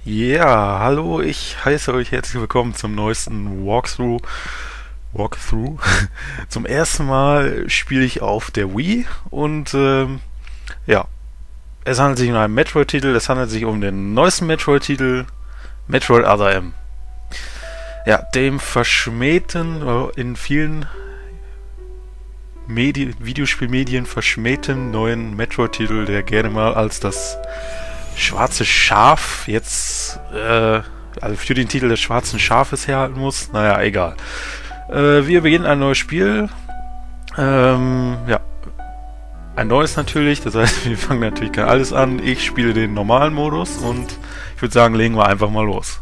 Ja, hallo, ich heiße euch herzlich willkommen zum neuesten Walkthrough. Zum ersten Mal spiele ich auf der Wii und ja, es handelt sich um einen Metroid-Titel, es handelt sich um den neuesten Metroid-Titel, Metroid Other M. Ja, dem verschmähten, in vielen Videospielmedien verschmähten neuen Metroid-Titel, der gerne mal als das schwarze Schaf jetzt, also für den Titel des schwarzen Schafes herhalten muss. Naja, egal. Wir beginnen ein neues Spiel. Ja. Ein neues natürlich, das heißt, wir fangen natürlich kein alles an. Ich spiele den normalen Modus und ich würde sagen, legen wir einfach mal los.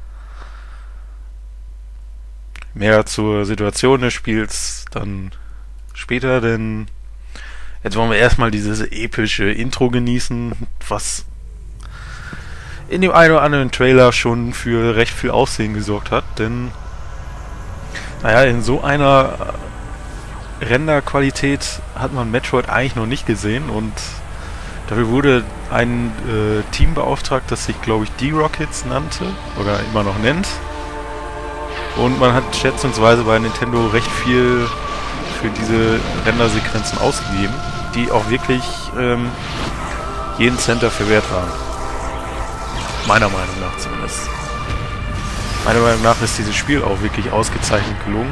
Mehr zur Situation des Spiels dann später, denn jetzt wollen wir erstmal dieses epische Intro genießen, was in dem einen oder anderen Trailer schon für recht viel Aufsehen gesorgt hat, denn naja, in so einer Renderqualität hat man Metroid eigentlich noch nicht gesehen und dafür wurde ein Team beauftragt, das sich glaube ich D-Rockets nannte oder immer noch nennt, und man hat schätzungsweise bei Nintendo recht viel für diese Rendersequenzen ausgegeben, die auch wirklich jeden Cent dafür wert waren. Meiner Meinung nach zumindest. Meiner Meinung nach ist dieses Spiel auch wirklich ausgezeichnet gelungen.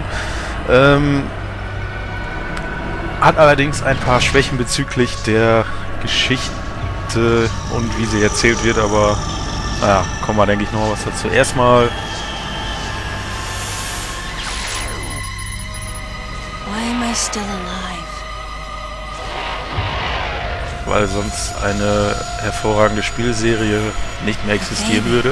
Hat allerdings ein paar Schwächen bezüglich der Geschichte und wie sie erzählt wird, aber naja, kommen wir denke ich noch was dazu. Erstmal Why am I still alive? weil sonst eine hervorragende Spielserie nicht mehr existieren würde.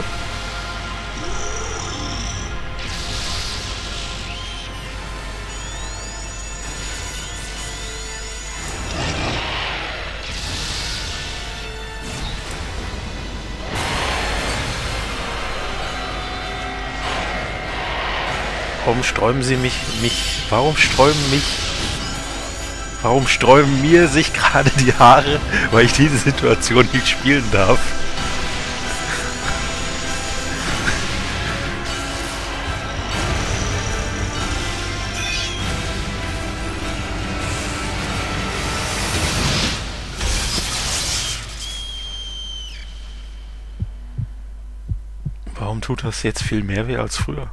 Warum sträuben mir sich gerade die Haare, weil ich diese Situation nicht spielen darf? Warum tut das jetzt viel mehr weh als früher?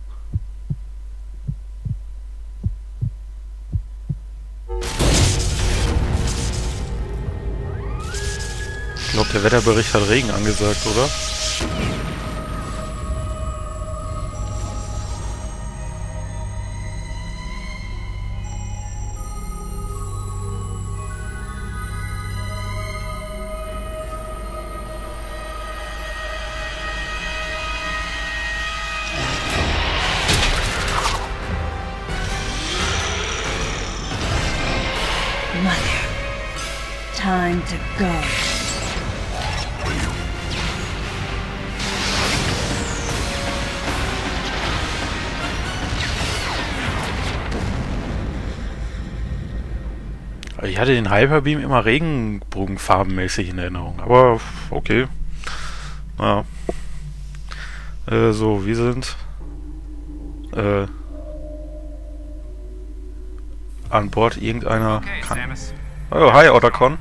Ich glaube, der Wetterbericht hat Regen angesagt, oder? Mother, time to go. Ich hatte den Hyperbeam immer regenbogenfarbenmäßig in Erinnerung, aber okay. Naja. So, wir sind an Bord irgendeiner... Okay, Samus. Oh, hi, Otacon.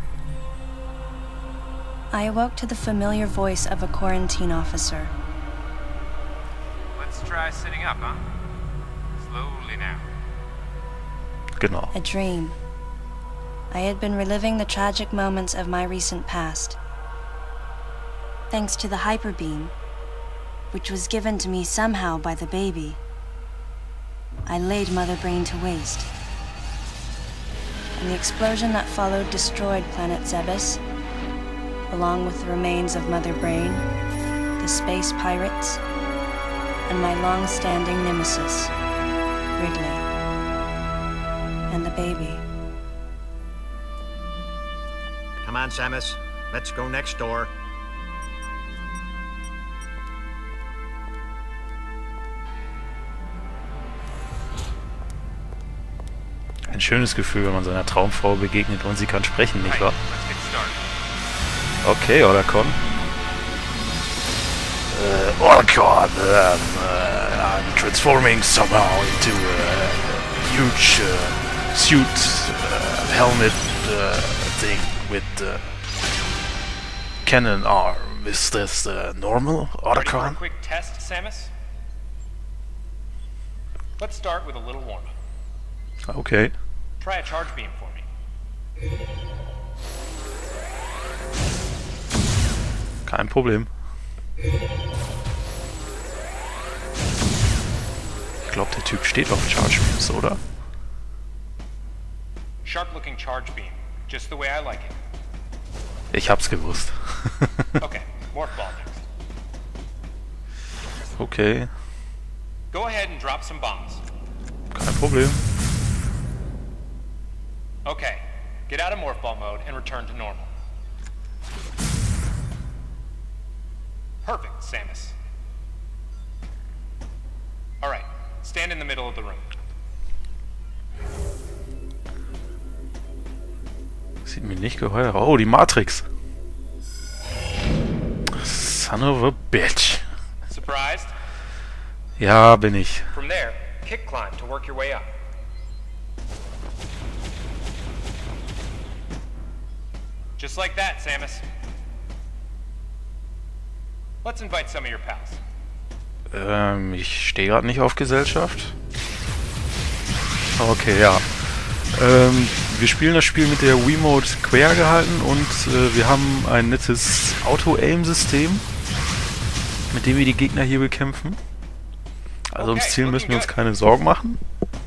I awoke to the familiar voice of a quarantine officer. Let's try sitting up, huh? Slowly now. Genau. A dream. I had been reliving the tragic moments of my recent past. Thanks to the hyperbeam, which was given to me somehow by the baby, I laid Mother Brain to waste. And the explosion that followed destroyed planet Zebes, along with the remains of Mother Brain, the space pirates, and my long-standing nemesis, Ridley, and the baby. Come on, Samus. Let's go next door. Ein schönes Gefühl, wenn man seiner Traumfrau begegnet und sie kann sprechen, nicht wahr? Let's get started. Okay, Otacon. Otacon, I'm transforming somehow into a huge suit, helmet thing with cannon arm. Is this normal, Ready for a Otacon? quick test, Samus? Let's start with a little warm-up. Okay. Try a charge beam for me. Kein Problem. Ich glaube, der Typ steht auf Charge Beams, oder? Sharp-looking charge beam, just the way I like it. Ich hab's gewusst. Okay, morph ball next. Okay, Go ahead and drop some bombs. kein Problem. Okay, get out of morph ball mode and return to normal. Perfect, Samus. Alright, stand in the middle of the room. Sieht mir nicht geheuer aus. Oh, die Matrix. Son of a bitch. Surprised? Ja, bin ich. From there, kick climb to work your way up. Just like that, Samus. Let's invite some of your pals. Ich stehe gerade nicht auf Gesellschaft. Okay, ja. Wir spielen das Spiel mit der Wiimote quer gehalten und wir haben ein nettes Auto-Aim-System, mit dem wir die Gegner hier bekämpfen. Also ums Ziel müssen wir uns keine Sorgen machen.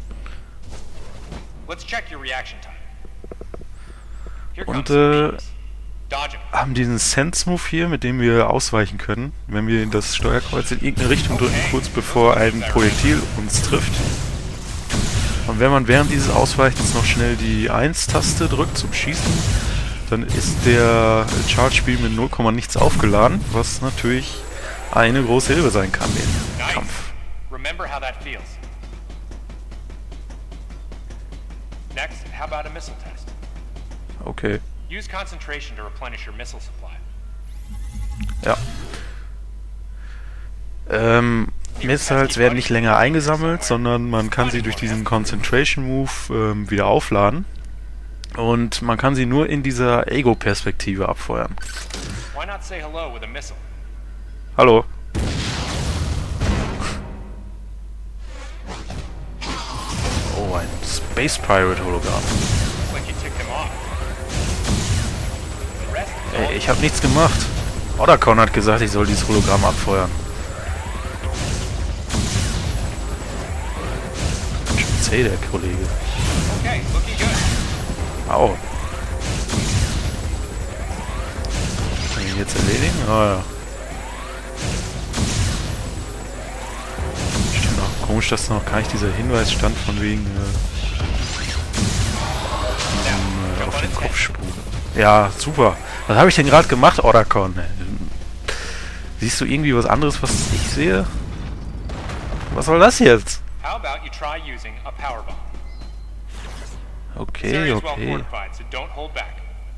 Let's check your reaction time. Here Und comes Dodge 'em. haben diesen Sense-Move hier, mit dem wir ausweichen können, wenn wir das Steuerkreuz in irgendeine Richtung drücken, kurz bevor ein Projektil uns trifft. Und wenn man während dieses Ausweichens noch schnell die 1-Taste drückt zum Schießen, dann ist der Charge Beam in 0, nichts aufgeladen, was natürlich eine große Hilfe sein kann im Nice. Kampf. Remember how that feels. Next, how about a missile test? Okay, Use concentration to replenish your missile supply. ja. Missiles werden nicht länger eingesammelt, sondern man kann sie durch diesen Concentration Move wieder aufladen. Und man kann sie nur in dieser Ego-Perspektive abfeuern. Why not say hello with a missile? Hallo. Oh, ein Space Pirate Hologramm. Looks like you ticked him off. The rest is all Ey, ich habe nichts gemacht. Otacon hat gesagt, ich soll dieses Hologramm abfeuern. Ganz schön zäh, der Kollege. okay, looking good. Au. Kann ich ihn jetzt erledigen? Ah ja. Stimmt noch. Komisch, dass noch gar nicht dieser Hinweis stand von wegen auf den Kopfsprung. Ja, super. Was habe ich denn gerade gemacht, Otacon? Siehst du irgendwie was anderes, was ich sehe? Was soll das jetzt? How about you try using a power bomb? This Okay, area is well okay. fortified, so don't hold back.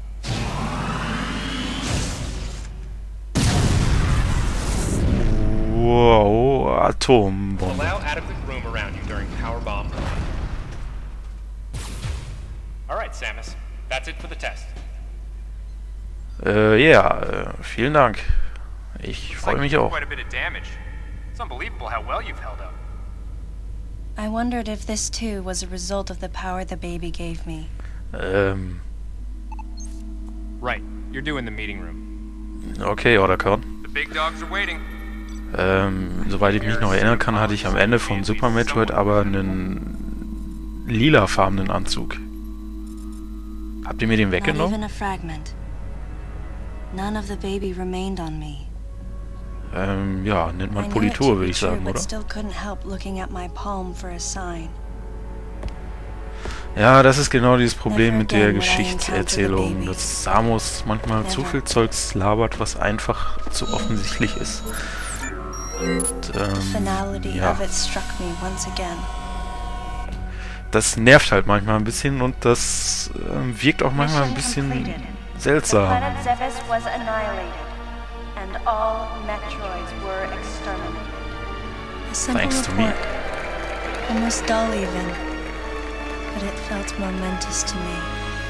Wow, Atombombe. Allow adequate room around you during power bomb. Alright, Samus. That's it for the test. Vielen Dank. Ich freue mich auch. Quite a bit of damage. It's unbelievable how well you've held up. I wondered if this too was a result of the power the baby gave me. Right. You're doing the meeting room. Okay, Otacon. The big dogs are waiting. Soweit ich mich noch erinnern kann, hatte ich am Ende von Super Metroid aber einen lilafarbenen Anzug. Habt ihr mir den Not weggenommen? even a fragment. None of the baby remained on me. Ja, nennt I man knew it to Politur, be würde ich true, sagen, but oder? still couldn't help looking at my palm for a sign. Ja, das ist genau dieses Problem Never mit der again will I Geschichtserzählung, encounter the baby. dass Samus manchmal zu Never. viel Zeugs labert, was einfach zu offensichtlich ist. Und, Finality ja, of it struck me once again. das nervt halt manchmal ein bisschen und das wirkt auch manchmal ein bisschen seltsam. Planet Zebes was annihilated, and all Metroids were exterminated. A simple Thanks to me. report, almost dull even, but it felt momentous to me.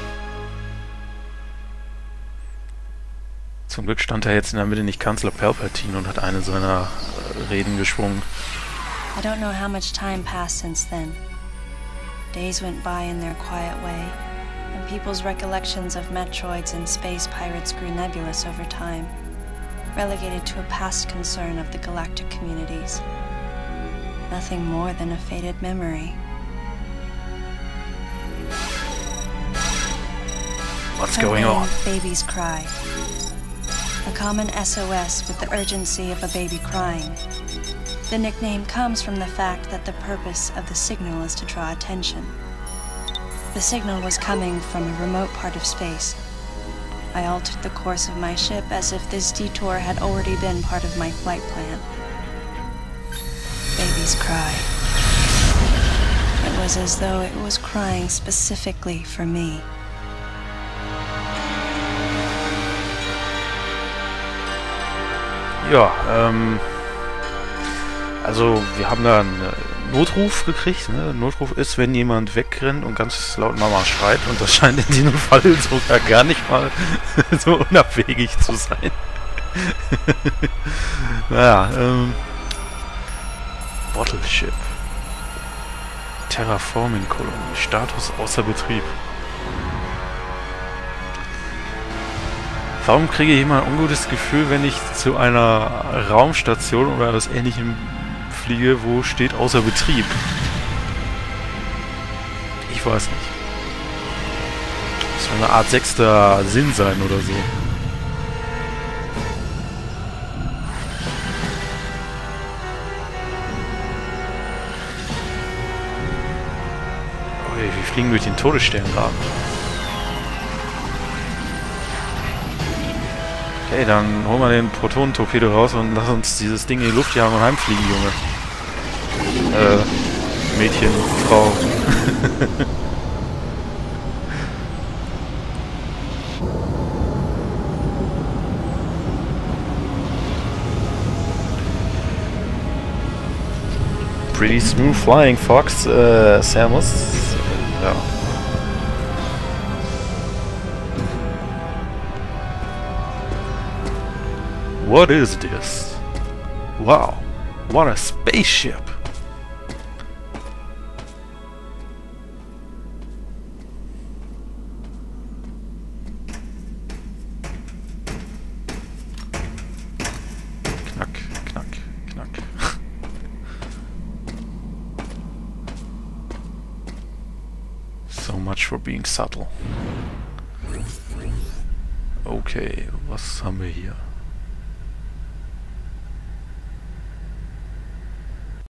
Zum Glück stand er jetzt in der Mitte nicht Kanzler Palpatine und hat eine seiner Reden geschwungen. I don't know how much time passed since then. Days went by in their quiet way, and people's recollections of Metroids and space pirates grew nebulous over time, relegated to a past concern of the galactic communities. Nothing more than a faded memory. What's going on? Baby's cry. A common SOS with the urgency of a baby crying. The nickname comes from the fact that the purpose of the signal is to draw attention. The signal was coming from a remote part of space. I altered the course of my ship as if this detour had already been part of my flight plan. Baby's cry. It was as though it was crying specifically for me. Ja, also wir haben da einen Notruf gekriegt. Ne? Notruf ist, wenn jemand wegrennt und ganz laut Mama schreit. Und das scheint in diesem Fall sogar gar nicht mal so unabwegig zu sein. Naja, Bottle Ship. Terraforming-Kolonie. Status außer Betrieb. Warum kriege ich immer ein ungutes Gefühl, wenn ich zu einer Raumstation oder etwas Ähnlichem fliege, wo steht außer Betrieb? Ich weiß nicht. Das soll eine Art sechster Sinn sein oder so. Oh, wir fliegen durch den Todessterngraben. Okay, dann holen wir den Protonentorpedo raus und lass uns dieses Ding in die Luft jagen und heimfliegen, Junge. Mädchen, Frau. Pretty smooth flying, Fox, Samus. Ja. What is this? Wow, what a spaceship! Knack, knack, knack. So much for being subtle. Okay, was haben wir hier?